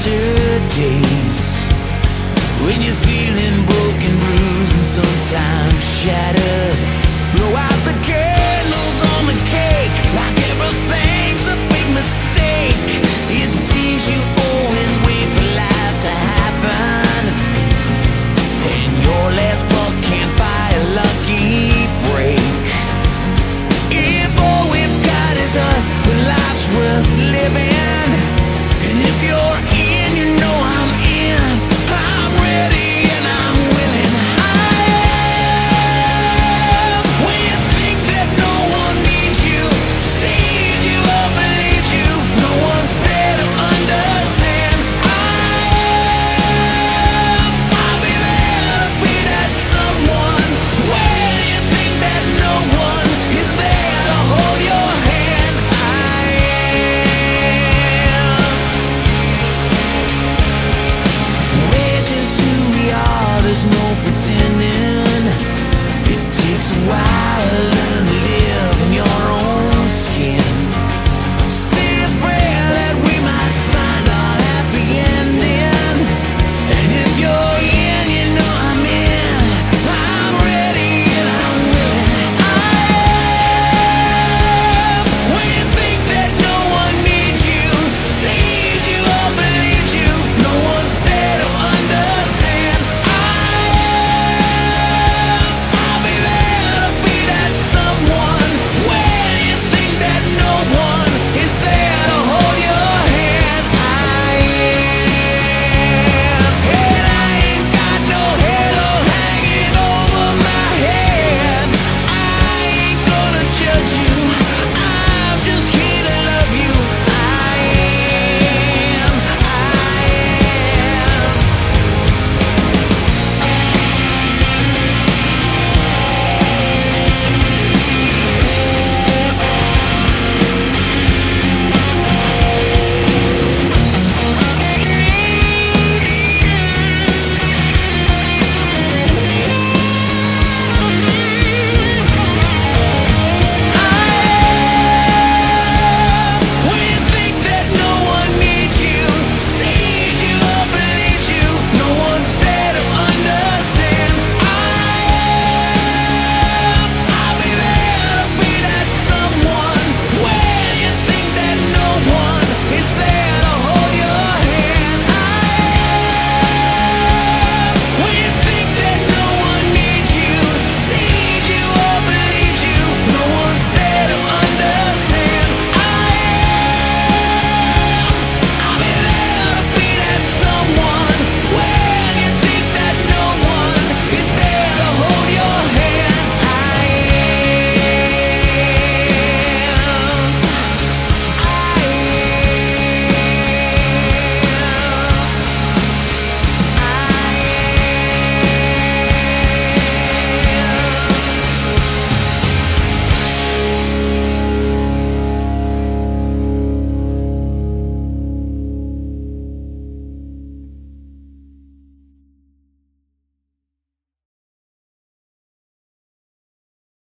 yesterdays, when you're feeling broken, bruised, and sometimes shattered. Blow out the candles on the cake, like everything's a big mistake. It seems you always wait for life to happen, and your last buck can't buy a lucky break. If all we've got is us, then life's worth living. And if you're